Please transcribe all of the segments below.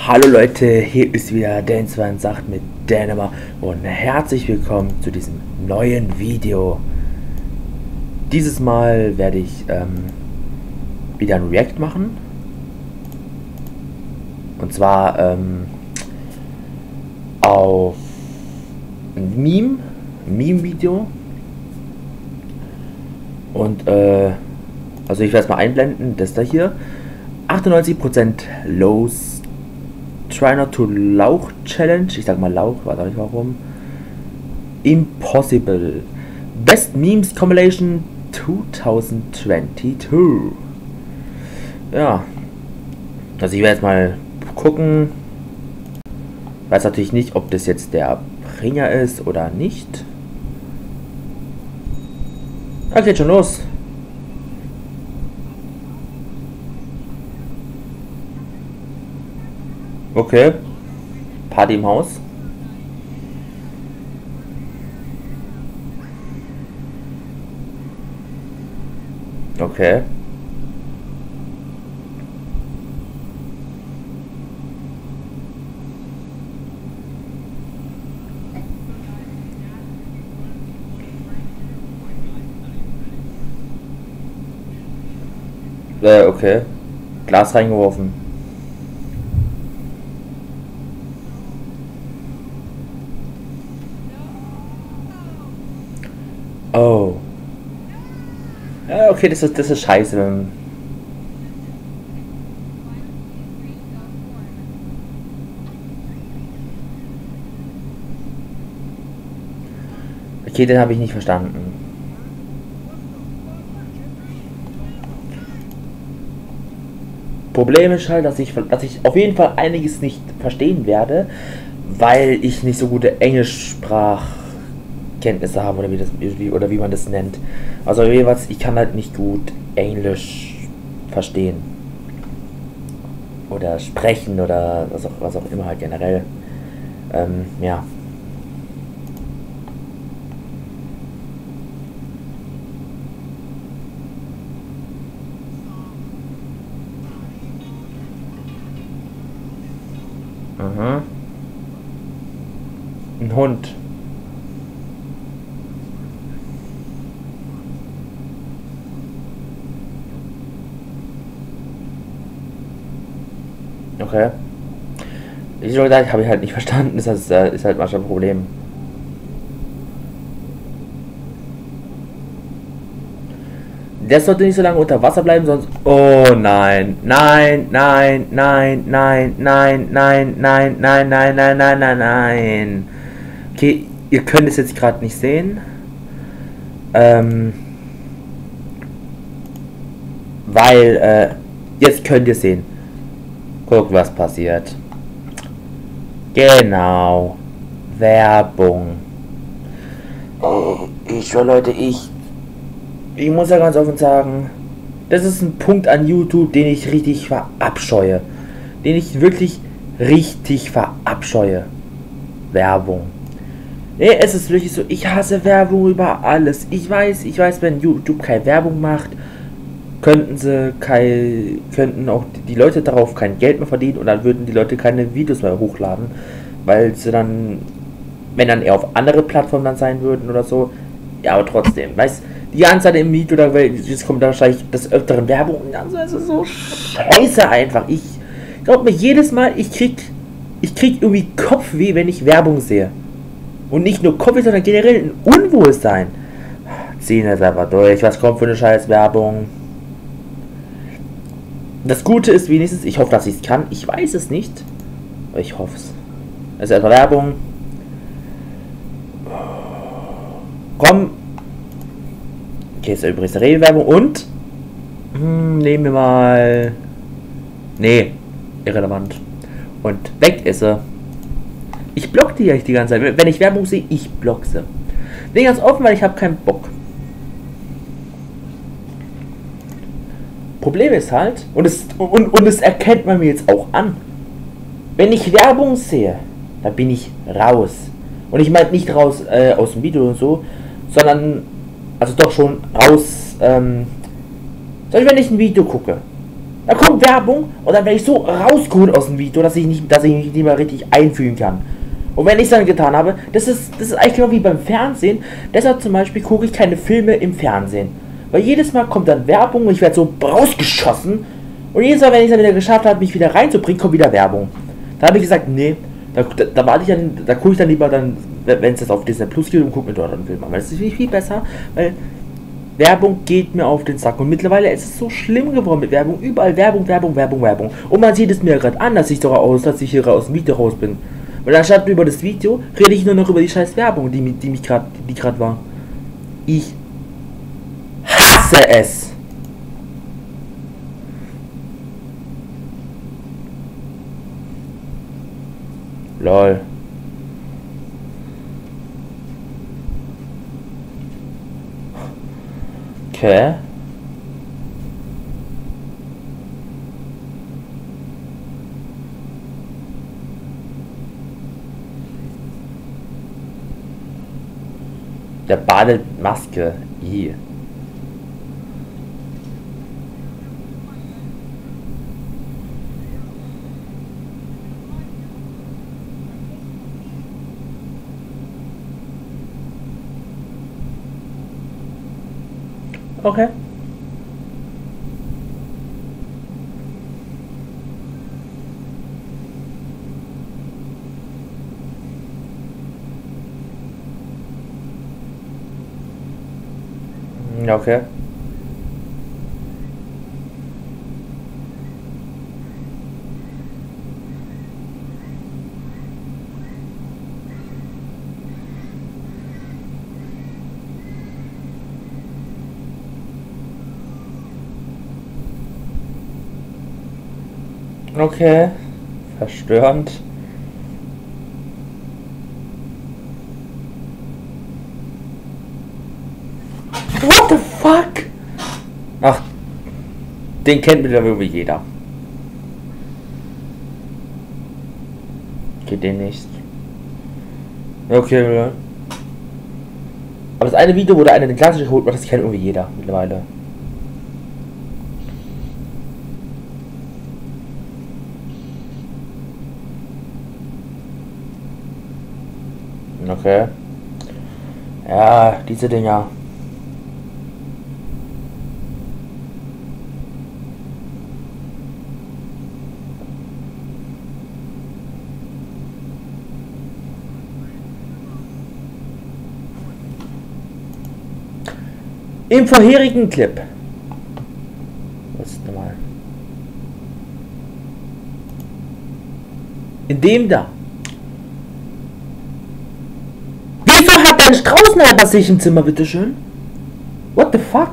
Hallo Leute, hier ist wieder Dan218 mit Dänemark und herzlich willkommen zu diesem neuen Video. Dieses Mal werde ich wieder ein React machen. Und zwar auf ein Meme-Video. Und also ich werde es mal einblenden, das da hier. 98% Lows. Try not to Lauch Challenge. Ich sag mal Lauch, weiß auch nicht warum. Impossible. Best Memes Compilation 2022. Ja. Also ich werde jetzt mal gucken. Weiß natürlich nicht, ob das jetzt der Bringer ist oder nicht. Ah, geht schon los. Okay. Party im Haus. Okay. Okay. Glas reingeworfen. Oh. Ja, okay, das ist scheiße. Okay, den habe ich nicht verstanden. Problem ist halt, dass ich auf jeden Fall einiges nicht verstehen werde, weil ich nicht so gute Englischsprachkenntnisse habe oder wie man das nennt. Also jeweils, ich kann halt nicht gut Englisch verstehen oder sprechen oder was auch immer halt generell. Ja. Aha. Ein Hund. Okay. Wie schon gesagt, habe ich halt nicht verstanden. Das ist halt manchmal ein Problem. Der sollte nicht so lange unter Wasser bleiben, sonst... Oh nein. Nein, nein, nein, nein, nein, nein, nein, nein, nein, nein, nein, nein, nein. Okay, ihr könnt es jetzt gerade nicht sehen. Weil, jetzt könnt ihr sehen. Guckt, was passiert. Genau. Werbung. Ich schwör, Leute, ich muss ja ganz offen sagen, das ist ein Punkt an YouTube, den ich richtig verabscheue. Den ich wirklich richtig verabscheue. Werbung. Nee, es ist wirklich so, ich hasse Werbung über alles. Ich weiß, wenn YouTube keine Werbung macht, könnten auch die Leute darauf kein Geld mehr verdienen und dann würden die Leute keine Videos mehr hochladen, weil sie dann, wenn dann eher auf andere Plattformen dann sein würden oder so. Ja, aber trotzdem, weißt du, die ganze Zeit im Video, jetzt kommt da wahrscheinlich des Öfteren Werbung und dann ist so scheiße einfach. Ich glaube mir jedes Mal, ich krieg irgendwie Kopfweh, wenn ich Werbung sehe. Und nicht nur Kopfweh, sondern generell ein Unwohlsein. Ziehen das einfach durch, was kommt für eine scheiß Werbung. Das Gute ist wenigstens, ich hoffe, dass ich es kann. Ich weiß es nicht, aber ich hoffe es. Also erstmal Werbung. Komm. Okay, ist ja übrigens eine Rewe-Werbung und nehmen wir mal. Nee, irrelevant. Und weg ist sie. Ich block die ja die ganze Zeit. Wenn ich Werbung sehe, ich block sie. Nee, ganz offen, weil ich habe keinen Bock. Problem ist halt, und es erkennt man mir jetzt auch an, wenn ich Werbung sehe, dann bin ich raus. Und ich meine nicht raus aus dem Video und so, sondern, also doch schon raus, wenn ich ein Video gucke Da kommt Werbung und dann werde ich so rausgeholt aus dem Video, dass ich mich nicht mehr richtig einfühlen kann. Und wenn ich es dann getan habe, das ist eigentlich genau wie beim Fernsehen. Deshalb zum Beispiel gucke ich keine Filme im Fernsehen. Weil jedes Mal kommt dann Werbung und ich werde so rausgeschossen. Und jedes Mal, wenn ich es dann wieder geschafft habe, mich wieder reinzubringen, kommt wieder Werbung. Da habe ich gesagt, nee, da warte ich dann, da gucke ich dann lieber dann, wenn es jetzt auf Disney Plus geht und gucke mir dort einen Film an. Weil das ist viel besser, weil Werbung geht mir auf den Sack. Und mittlerweile ist es so schlimm geworden mit Werbung. Überall Werbung, Werbung, Werbung, Werbung. Und man sieht es mir gerade an, dass ich hier aus dem Video raus bin. Weil anstatt über das Video rede ich nur noch über die scheiß Werbung, die gerade war. Ich hasse es. Lol. Okay. Der badet Maske. I. Okay. Okay. Okay. Verstörend. What the fuck? Ach, den kennt mittlerweile jeder. Geht den nicht. Okay. Aber das eine Video, wo der eine den klassischen holt, das kennt irgendwie jeder mittlerweile. Okay. Ja, diese Dinger. Im vorherigen Clip. Was ist nochmal? In dem da. Wieso hat ein Straußenei bei sich im Zimmer, bitteschön? What the fuck?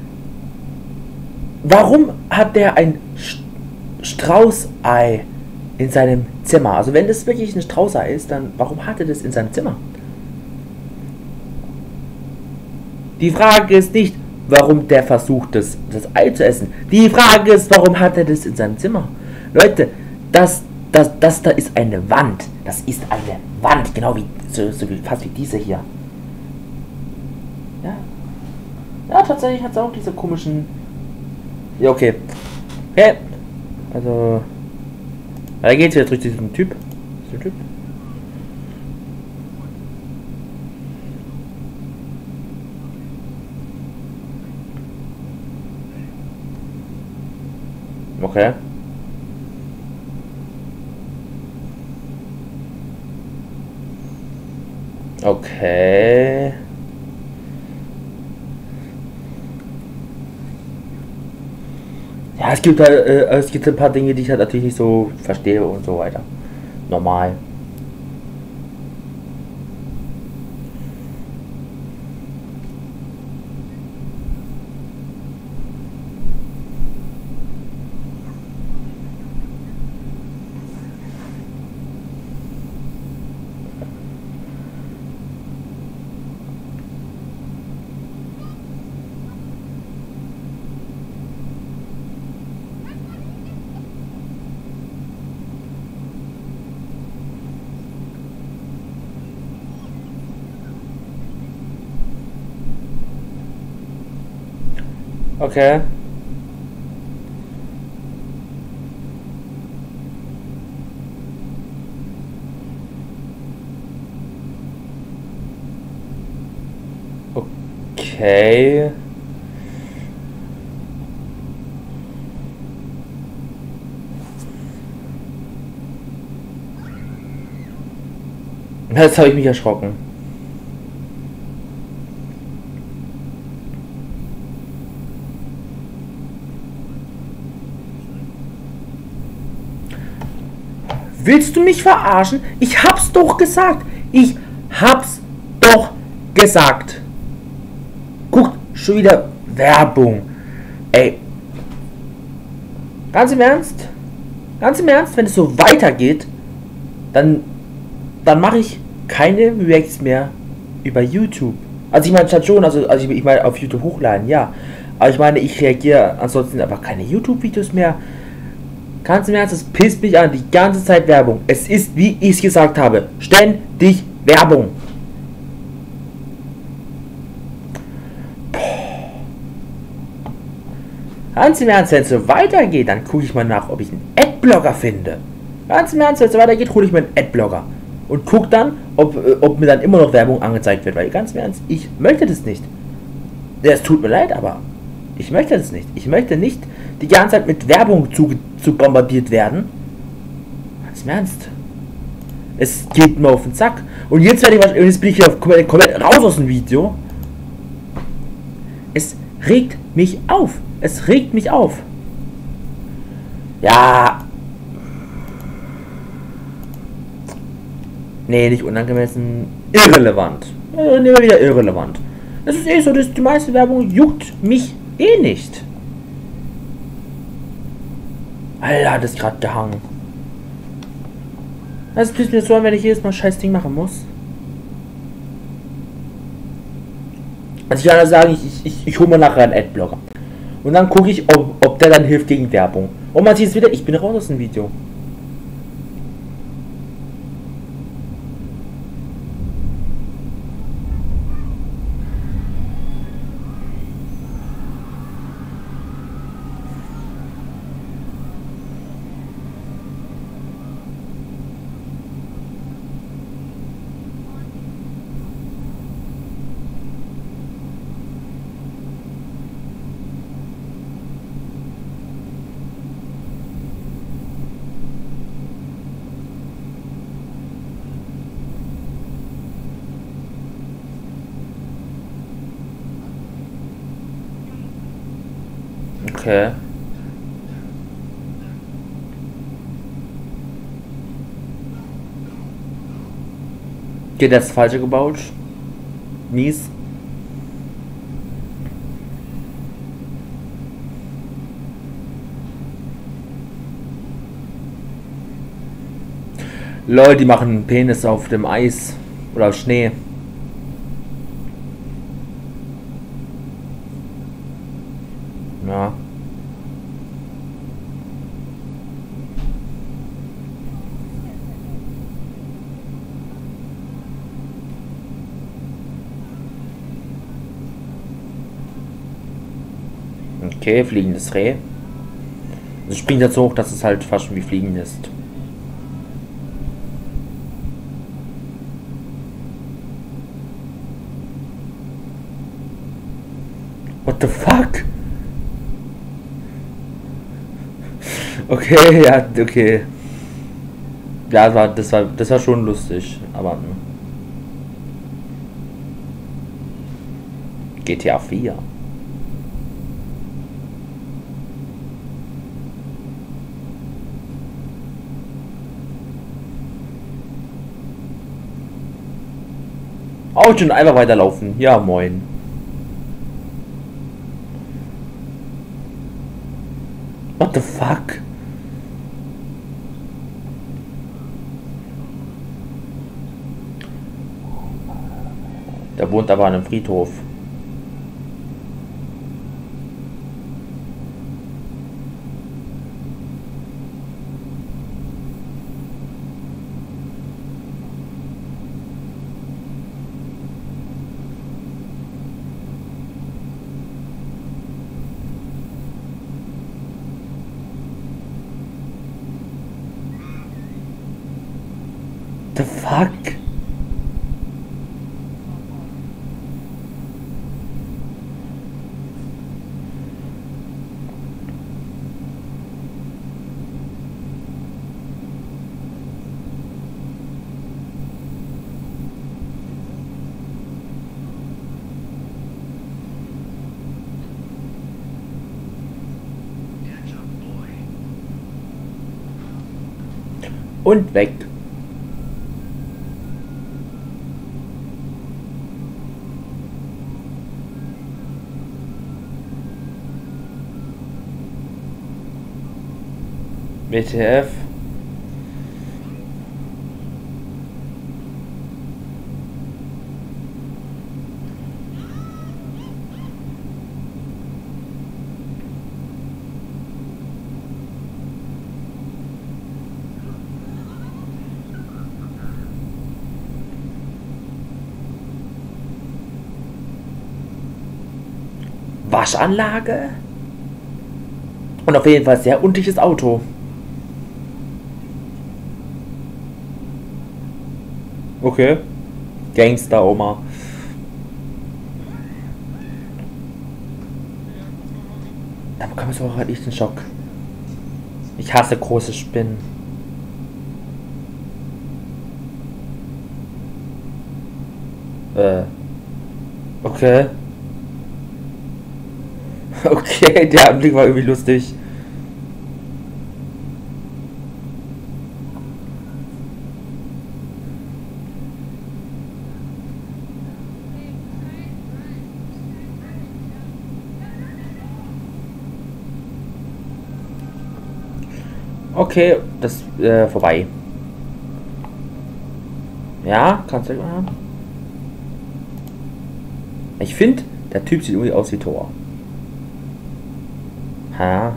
Warum hat der ein Straußei in seinem Zimmer? Also wenn das wirklich ein Straußei ist, dann warum hat er das in seinem Zimmer? Die Frage ist nicht, warum der versucht, das Ei zu essen. Die Frage ist, warum hat er das in seinem Zimmer? Leute, das da ist eine Wand. Das ist eine Wand, genau wie fast wie diese hier. Ja. Ja, tatsächlich hat es auch diese komischen. Ja, okay. Okay. Also. Da geht's jetzt durch diesen Typ. Okay. Okay. Ja, es gibt ein paar Dinge, die ich halt natürlich nicht so verstehe und so weiter. Normal. Okay. Okay. Jetzt habe ich mich erschrocken. Willst du mich verarschen? Ich hab's doch gesagt. Ich hab's doch gesagt. Guck, schon wieder Werbung. Ey. Ganz im Ernst? Ganz im Ernst, wenn es so weitergeht, dann mache ich keine Reacts mehr über YouTube. Also ich meine schon, also ich meine auf YouTube hochladen, ja. Aber ich meine, ich reagiere ansonsten einfach keine YouTube-Videos mehr. Ganz im Ernst, es pisst mich an, die ganze Zeit Werbung. Es ist, wie ich es gesagt habe, ständig Werbung. Ganz im Ernst, wenn es so weitergeht, dann gucke ich mal nach, ob ich einen Adblogger finde. Ganz im Ernst, wenn es so weitergeht, hole ich mir einen Adblogger. Und gucke dann, ob mir dann immer noch Werbung angezeigt wird. Weil ganz im Ernst, ich möchte das nicht. Ja, es tut mir leid, aber ich möchte das nicht. Ich möchte nicht die ganze Zeit mit Werbung zu bombardiert werden. Ganz im Ernst. Es geht mir auf den Sack. Und jetzt bin ich hier komplett raus aus dem Video. Es regt mich auf. Es regt mich auf. Ja. Nee, nicht unangemessen. Irrelevant. Nehmen wir wieder irrelevant. Es ist eh so, dass die meiste Werbung juckt mich eh nicht. Alter, das ist gerade gehangen. Das ist mir so, wenn ich jedes Mal scheiß Ding machen muss. Also ich kann sagen, ich hole mir nachher einen Adblocker. Und dann gucke ich, ob der dann hilft gegen Werbung. Und man sieht es wieder, ich bin raus aus dem Video. Okay. Geht das Falsche gebaut? Mies. Leute, die machen einen Penis auf dem Eis oder auf Schnee. Ja. Okay, fliegendes Reh. Es springt jetzt so hoch, dass es halt fast schon wie Fliegen ist. What the fuck? Okay, ja, okay. Ja, das war schon lustig, aber GTA 4. Auch schon einfach weiterlaufen. Ja, moin. What the fuck? Der wohnt aber an einem Friedhof. The fuck? Und weg. WTF. Waschanlage? Und auf jeden Fall sehr undichtes Auto. Okay. Gangster, Oma. Da bekomme ich auch halt echt einen Schock. Ich hasse große Spinnen. Okay. Okay, der Anblick war irgendwie lustig. Okay, das vorbei. Ja, kannst du machen. Ich finde, der Typ sieht irgendwie aus wie Thor. Ha.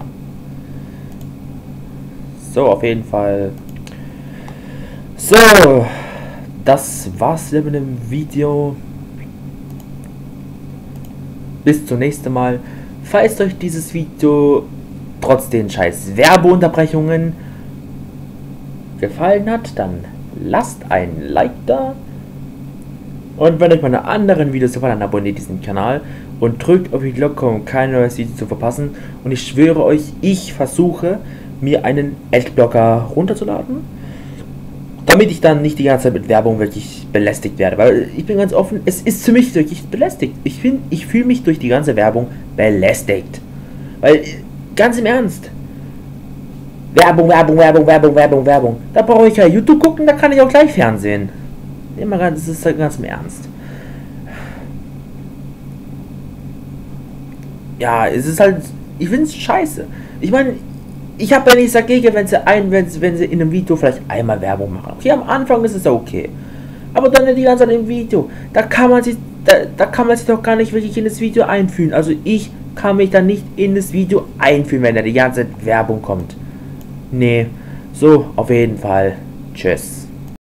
So, auf jeden Fall. So, das war's mit dem Video. Bis zum nächsten Mal. Falls euch dieses Video trotz den scheiß Werbeunterbrechungen gefallen hat, dann lasst ein Like da. Und wenn euch meine anderen Videos gefallen, dann abonniert diesen Kanal und drückt auf die Glocke, um kein neues Video zu verpassen. Und ich schwöre euch, ich versuche, mir einen Adblocker runterzuladen, damit ich dann nicht die ganze Zeit mit Werbung wirklich belästigt werde. Weil ich bin ganz offen, es ist für mich wirklich belästigt. Ich fühle mich durch die ganze Werbung belästigt. Weil, ganz im Ernst, Werbung, Werbung, Werbung, Werbung, Werbung, Werbung. Da brauche ich ja YouTube gucken, da kann ich auch gleich Fernsehen. Immer ganz, das ist halt ganz im Ernst. Ja, es ist halt, ich finde es scheiße. Ich meine, ich habe ja nichts dagegen, wenn sie in einem Video vielleicht einmal Werbung machen. Okay, am Anfang ist es ja okay. Aber dann die ganze Zeit im Video, da kann man sich doch gar nicht wirklich in das Video einfühlen. Also ich kann mich dann nicht in das Video einfühlen, wenn da die ganze Zeit Werbung kommt. Nee, so, auf jeden Fall. Tschüss.